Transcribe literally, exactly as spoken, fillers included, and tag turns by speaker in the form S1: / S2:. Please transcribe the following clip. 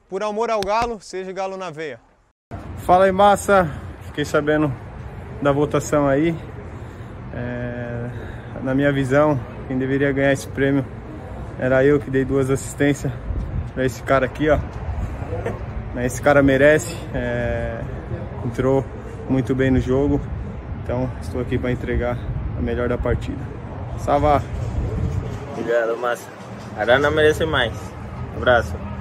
S1: por amor ao Galo, seja Galo na veia.
S2: Fala aí, massa. Fiquei sabendo da votação aí. É, na minha visão, quem deveria ganhar esse prêmio era eu, que dei duas assistências para esse cara aqui, ó. Esse cara merece, é, entrou muito bem no jogo, então estou aqui para entregar a melhor da partida. Salva!
S3: Obrigado, massa. Arana merece mais. Abraço.